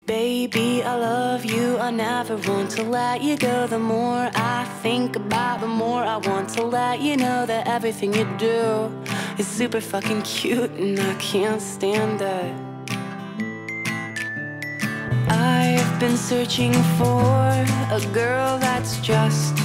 Baby, I love you, I never want to let you go. The more I think about, the more I want to let you know that everything you do is super fucking cute and I can't stand it. I've been searching for a girl that's just